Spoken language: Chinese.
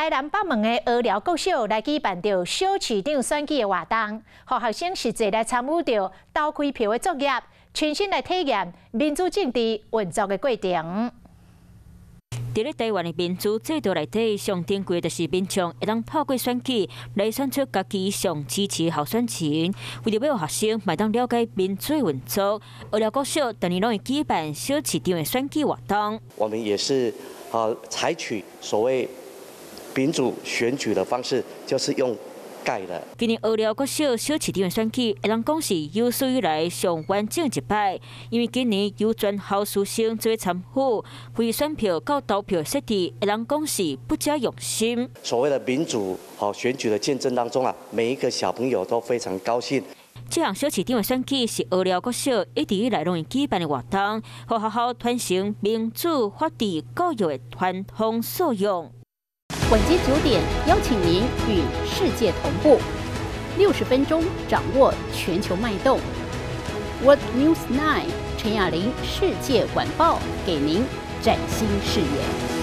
台南北门的鹅寮国小来举办着小市长选举的活动，让学生实际来参与着投开票的作业，亲身来体验民主政治运作的过程。 伫咧台湾的民主制度内底，上珍贵就是民众会当透过选举来选出家己上支持的候选人。为着要学生麦当了解民主运作，鹅寮国小当年拢会举办小市长的选举活动。 我们也是采取所谓民主选举的方式，就是用盖的。 今年鹅寮国小小市长的选举，会当讲是有史以来上完整一摆，因为今年有全校师生做参与，为选票到投票的设置，会当讲是不假用心。 所谓的民主选举的见证当中每一个小朋友都非常高兴。 这项小市长的选举是鹅寮国小一直以来拢会举办的活动，让学校传承民主法治教育的传统素养。 晚间9点，邀请您与世界同步，60分钟掌握全球脉动。World News 9，陈雅玲世界晚报给您崭新视野。